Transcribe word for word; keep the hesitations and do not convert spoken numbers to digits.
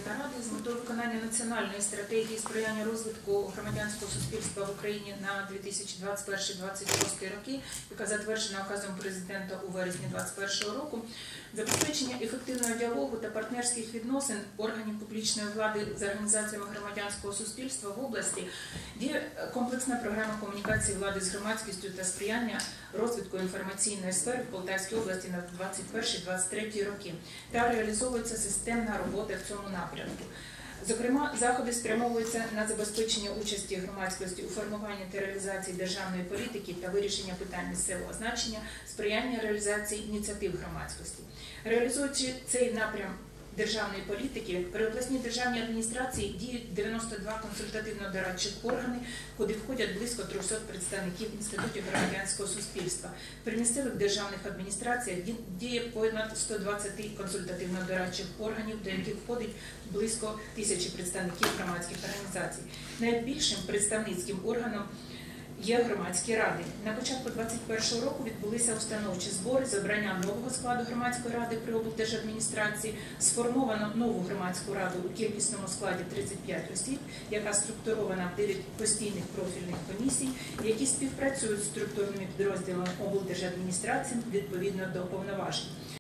наради з метою виконання національної стратегії сприяння розвитку громадянського суспільства в Україні на дві тисячі двадцять перший - двадцять шостий роки, яка затверджена указом президента у вересні двадцять першого року, забезпечення ефективного діалогу та партнерських відносин органів публічної влади з організаціями громадянського суспільства в області діє комплексна програма комунікації влади з громадськістю та сприяння розвитку інформаційної сфери в Полтавській області на двадцять перший - двадцять третій роки та реалізовується системна робота в цьому напрямку. Зокрема, заходи спрямовуються на забезпечення участі громадськості у формуванні та реалізації державної політики та вирішення питань місцевого значення, сприяння реалізації ініціатив громадськості. Реалізуючи цей напрям державної політики, при обласній державній адміністрації діють дев'яносто два консультативно-дорадчих органи, куди входять близько трьохсот представників інститутів громадянського суспільства. При місцевих державних адміністраціях діє понад сто двадцять консультативно-дорадчих органів, до яких входить близько тисячі представників громадських організацій. Найбільшим представницьким органом є громадські ради. На початку двадцять першого року відбулися установчі збори з обрання нового складу громадської ради при облдержадміністрації. Сформовано нову громадську раду у кількісному складі тридцять п'ять осіб, яка структурована в дев'ять постійних профільних комісій, які співпрацюють з структурними підрозділами облдержадміністрації відповідно до повноважень.